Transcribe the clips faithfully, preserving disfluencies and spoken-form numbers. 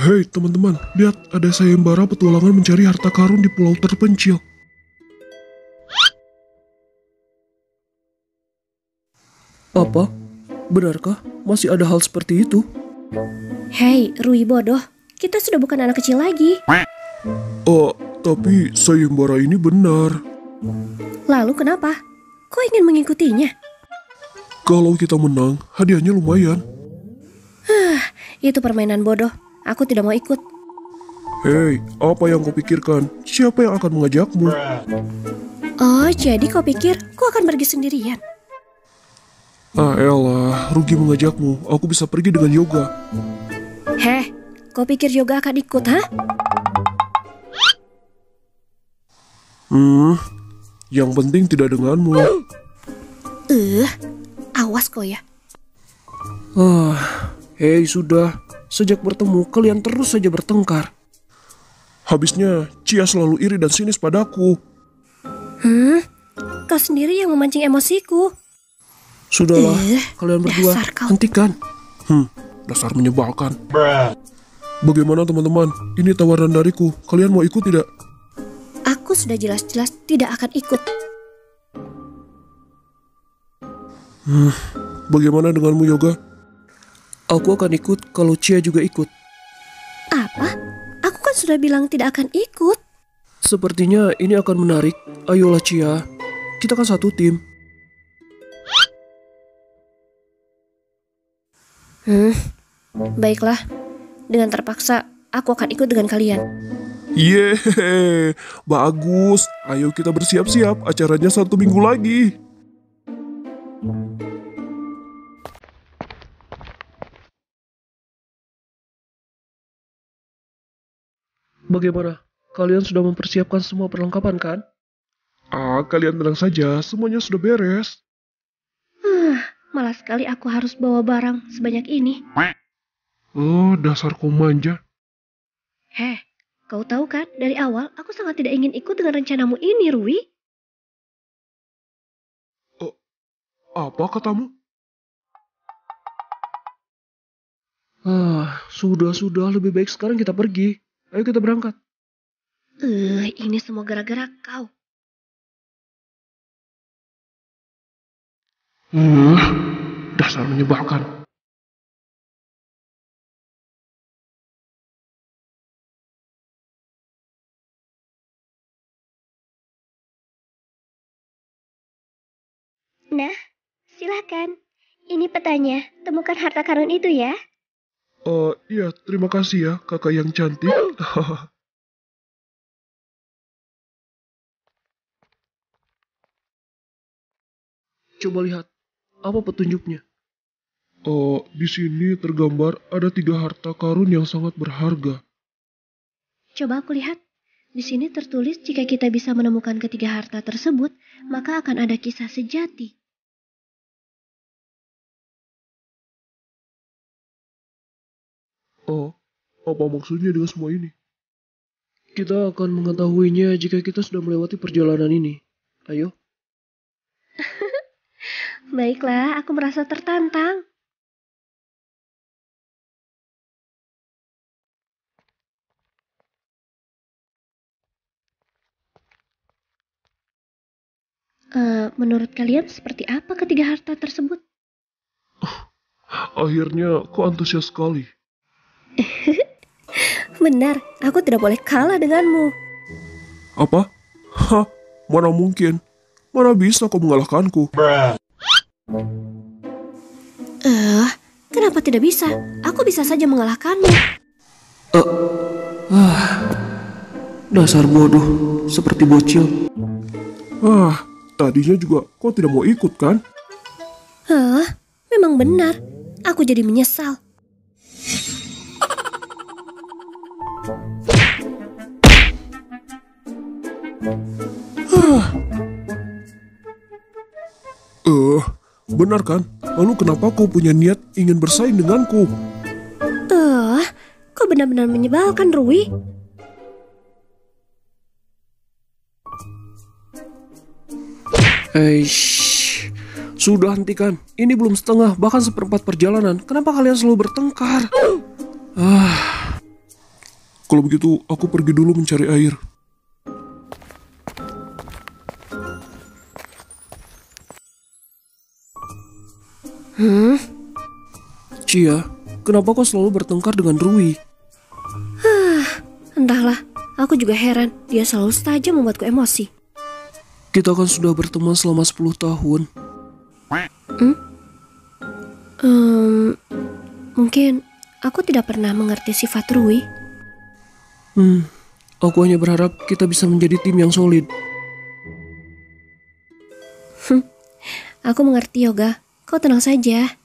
Hei teman-teman, lihat ada sayembara petualangan mencari harta karun di pulau terpencil. Apa? Benarkah masih ada hal seperti itu? Hei, Rui bodoh. Kita sudah bukan anak kecil lagi. Oh, tapi sayembara ini benar. Lalu kenapa? Kau ingin mengikutinya? Kalau kita menang, hadiahnya lumayan. Hah, itu permainan bodoh. Aku tidak mau ikut. Hei, apa yang kau pikirkan? Siapa yang akan mengajakmu? Oh, jadi kau pikir kau akan pergi sendirian? Ah elah, rugi mengajakmu. Aku bisa pergi dengan Yoga. Heh, kau pikir Yoga akan ikut, hah? Hmm, yang penting tidak denganmu. Eh, uh, awas kau ya. Ah, hei sudah. Sejak bertemu, kalian terus saja bertengkar. Habisnya, Cia selalu iri dan sinis padaku. Hmm, kau sendiri yang memancing emosiku. Sudahlah, uh, kalian berdua hentikan. Hmm, dasar menyebalkan. Bagaimana teman-teman? Ini tawaran dariku. Kalian mau ikut tidak? Aku sudah jelas-jelas tidak akan ikut. Hmm, bagaimana denganmu Yoga? Aku akan ikut kalau Cia juga ikut. Apa? Aku kan sudah bilang tidak akan ikut. Sepertinya ini akan menarik. Ayolah Cia, kita kan satu tim. Hmm, baiklah. Dengan terpaksa, aku akan ikut dengan kalian. Yeay, bagus. Ayo kita bersiap-siap, acaranya satu minggu lagi. Bagaimana? Kalian sudah mempersiapkan semua perlengkapan kan? Ah, kalian tenang saja, semuanya sudah beres. Huh, malas sekali aku harus bawa barang sebanyak ini. Oh, dasar kau manja. Heh, kau tahu kan, dari awal aku sangat tidak ingin ikut dengan rencanamu ini, Rui. Oh, apa katamu? Ah, sudah-sudah, lebih baik sekarang kita pergi. Ayo kita berangkat. Eh, uh, ini semua gara-gara kau. Uh, dasar menyebalkan. Nah, silakan. Ini petanya. Temukan harta karun itu ya. Oh, uh, iya, terima kasih ya, kakak yang cantik. Coba lihat, apa petunjuknya? Oh, di sini tergambar ada tiga harta karun yang sangat berharga. Coba aku lihat. Di sini tertulis jika kita bisa menemukan ketiga harta tersebut, maka akan ada kisah sejati. Oh, apa maksudnya dengan semua ini? Kita akan mengetahuinya jika kita sudah melewati perjalanan ini. Ayo. Baiklah, aku merasa tertantang. Uh, menurut kalian seperti apa ketiga harta tersebut? Akhirnya kau antusias sekali. Benar, aku tidak boleh kalah denganmu. Apa? Hah, mana mungkin? Mana bisa kau mengalahkanku? Eh, uh, kenapa tidak bisa? Aku bisa saja mengalahkanmu. Uh, ah, dasar bodoh, seperti bocil. Ah, tadinya juga kau tidak mau ikut kan? Hah, memang benar. Aku jadi menyesal. Eh, uh, benar kan? Lalu kenapa kau punya niat ingin bersaing denganku? Eh, uh, kau benar-benar menyebalkan, Rui. Eish, sudah hentikan. Ini belum setengah, bahkan seperempat perjalanan. Kenapa kalian selalu bertengkar? Ah, Kalau begitu, aku pergi dulu mencari air. Hmm? Cia, kenapa kau selalu bertengkar dengan Rui? Entahlah, aku juga heran. Dia selalu saja membuatku emosi. Kita kan sudah berteman selama sepuluh tahun. Hmm? Um, mungkin aku tidak pernah mengerti sifat Rui. Hmm, aku hanya berharap kita bisa menjadi tim yang solid. Aku mengerti, Yoga. Kau tenang saja.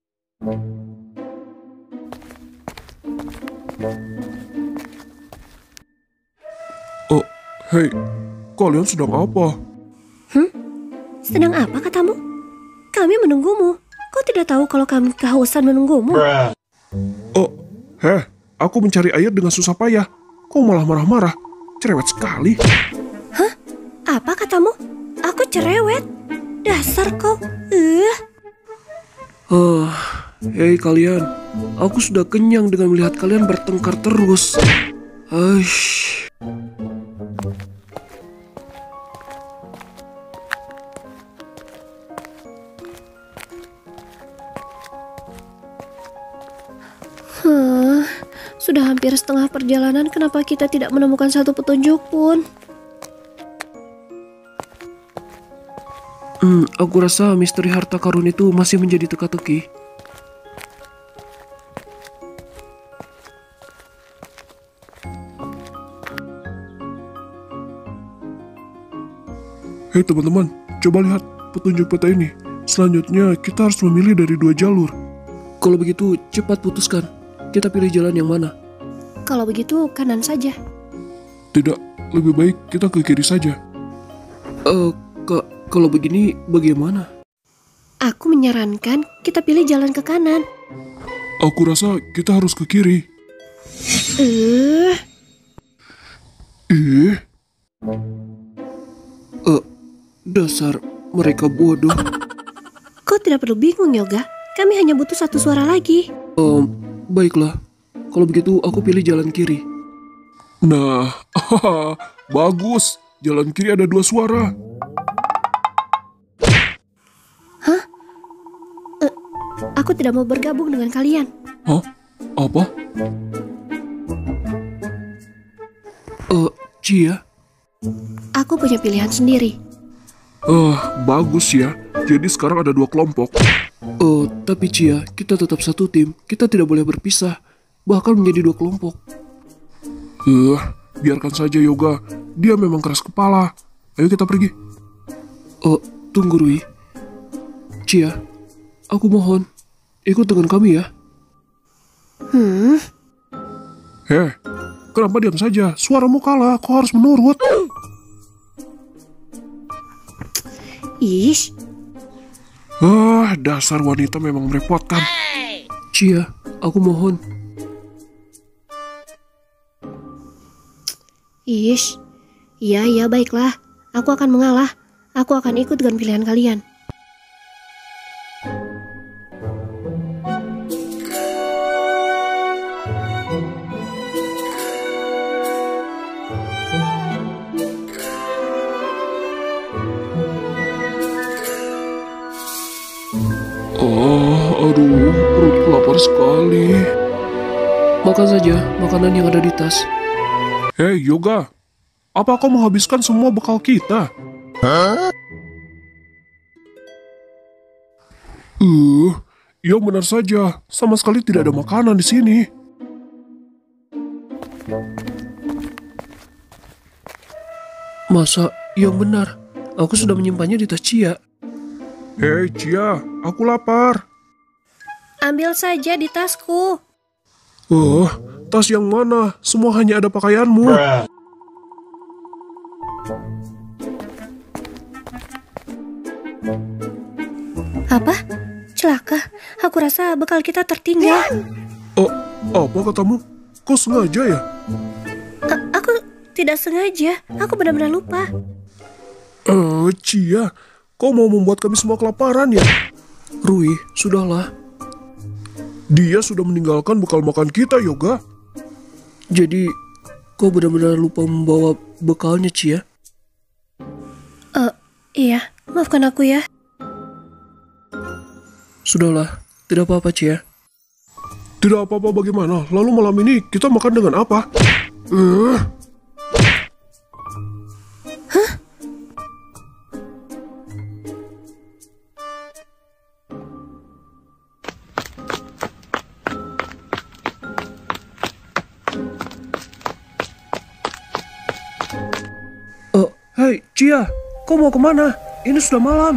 Oh, hei, kalian sedang apa? Hmm? Sedang apa katamu? Kami menunggumu. Kau tidak tahu kalau kami kehausan menunggumu? Oh, heh, aku mencari air dengan susah payah. Kau malah marah-marah. Cerewet sekali. Hah? Apa katamu? Aku cerewet? Dasar kau. Uh. Oh, hei kalian. Aku sudah kenyang dengan melihat kalian bertengkar terus. Aish. Huh, sudah hampir setengah perjalanan, kenapa kita tidak menemukan satu petunjuk pun? Hmm, aku rasa misteri harta karun itu masih menjadi teka-teki. Hei teman-teman, coba lihat petunjuk peta ini. Selanjutnya kita harus memilih dari dua jalur. Kalau begitu, cepat putuskan. Kita pilih jalan yang mana? Kalau begitu, kanan saja. Tidak, lebih baik kita ke kiri saja. Eh, uh, kak, kalau begini bagaimana? Aku menyarankan kita pilih jalan ke kanan. Aku rasa kita harus ke kiri. Eh. Eh. Uh, dasar mereka bodoh. Kau tidak perlu bingung, Yoga. Kami hanya butuh satu suara lagi. Um, baiklah. Kalau begitu aku pilih jalan kiri. Nah, bagus. Jalan kiri ada dua suara. Hah? Uh, aku tidak mau bergabung dengan kalian. Hah? Apa? Eh, uh, Cia? Aku punya pilihan sendiri. Eh, uh, bagus ya. Jadi sekarang ada dua kelompok. Oh, tapi Cia, kita tetap satu tim. Kita tidak boleh berpisah. Bahkan menjadi dua kelompok. Eh, uh, biarkan saja Yoga. Dia memang keras kepala. Ayo kita pergi. Oh, tunggu Rui. Cia, aku mohon. Ikut dengan kami ya. Hmm? Heh, kenapa diam saja? Suaramu kalah, kau harus menurut. Ish. Ah, dasar wanita memang merepotkan. Cia, aku mohon. Ish. Iya, iya, baiklah. Aku akan mengalah. Aku akan ikut dengan pilihan kalian. Oh, aduh, perutku lapar sekali. Makan saja makanan yang ada di tas. Hei, Yoga. Apa kau menghabiskan semua bekal kita? Hah? Uh, ya benar saja. Sama sekali tidak ada makanan di sini. Masa yang benar? Aku sudah menyimpannya di tas Cia. Hei, Cia, aku lapar. Ambil saja di tasku. Oh, tas yang mana? Semua hanya ada pakaianmu. Apa? Celaka. Aku rasa bekal kita tertinggal. Oh, apa katamu? Kau sengaja ya? A- aku tidak sengaja. Aku benar-benar lupa. Eh, uh, Cia, kau mau membuat kami semua kelaparan ya? Rui, sudahlah. Dia sudah meninggalkan bekal makan kita, Yoga. Jadi, kau benar-benar lupa membawa bekalnya, Cia. Eh, iya, maafkan aku ya. Sudahlah, tidak apa-apa, Cia. Tidak apa-apa bagaimana? Lalu malam ini kita makan dengan apa? Uh. Oh, hei, Cia, kau mau kemana? Ini sudah malam.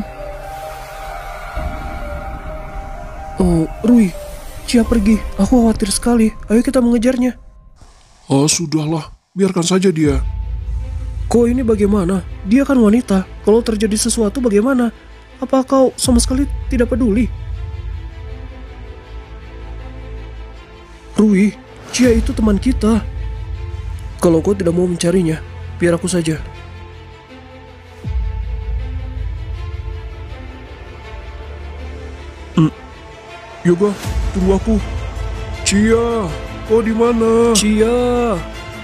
Oh, Rui, Cia pergi. Aku khawatir sekali. Ayo kita mengejarnya. Oh, sudahlah. Biarkan saja dia. Kau ini bagaimana? Dia kan wanita. Kalau terjadi sesuatu bagaimana? Apa kau sama sekali tidak peduli? Rui, Cia itu teman kita. Kalau kau tidak mau mencarinya, biar aku saja. Hmm. Yoga, tunggu aku. Cia, kau di mana? Cia.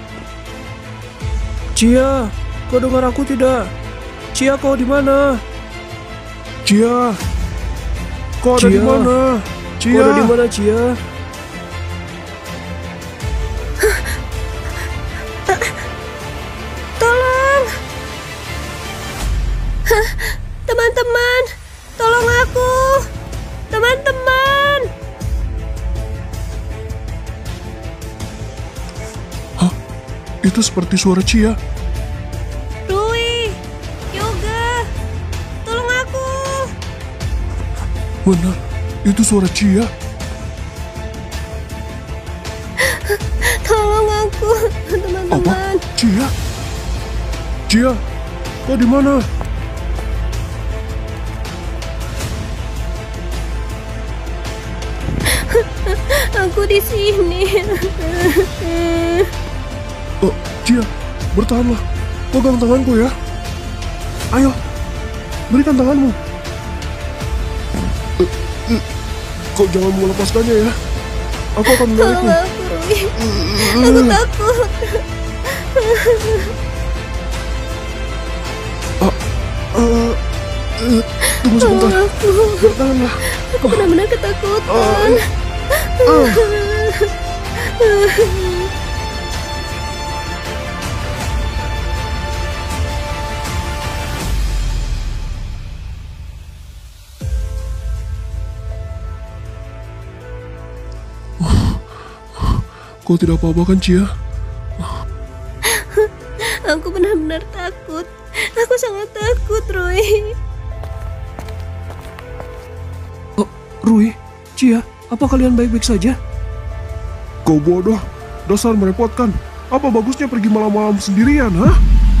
Cia, kau dengar aku tidak? Cia, kau di mana? Cia. Kau ada di Cia. mana? Cia. Kau ada di mana, Cia? Tolong! Hah, teman-teman, tolong aku! Teman-teman! Hah? Itu seperti suara Cia. Rui! Yoga! Tolong aku! Benar, itu suara Cia. Tolong aku, Apa? teman-teman! Cia? Cia, kau di mana? Aku di sini. Oh, Cia, bertahanlah. Pegang tanganku ya. Ayo, berikan tanganmu. Eh, eh, Kau jangan melepaskannya ya. Aku akan Tolong menarikmu. aku, Rui. Aku takut. Ah, eh, eh, tunggu Tolong sebentar. aku. Bertahanlah. Aku benar-benar ketakutan. Ah. Kau tidak apa-apa kan, Cia? Aku benar-benar takut. Aku sangat takut, Rui. Oh, Rui, Cia, apa kalian baik-baik saja? Kau bodoh. Dasar merepotkan. Apa bagusnya pergi malam-malam sendirian, hah?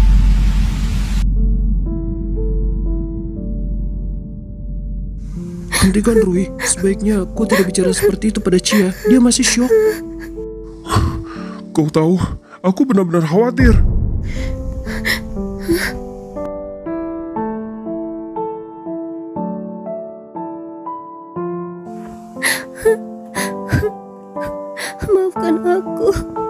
Hentikan, Rui. Sebaiknya kau tidak bicara seperti itu pada Cia. Dia masih syok. Kau tahu, aku benar-benar khawatir. Maafkan aku.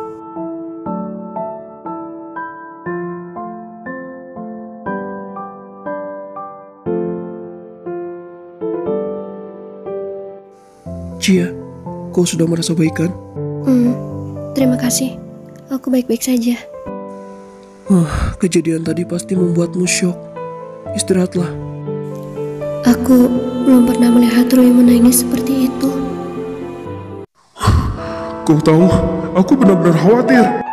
Cia, kau sudah merasa baik kan? Hmm, terima kasih. Aku baik-baik saja. Huh, kejadian tadi pasti membuatmu syok. Istirahatlah. Aku belum pernah melihat Rui menangis seperti itu. Kau tahu, aku benar-benar khawatir.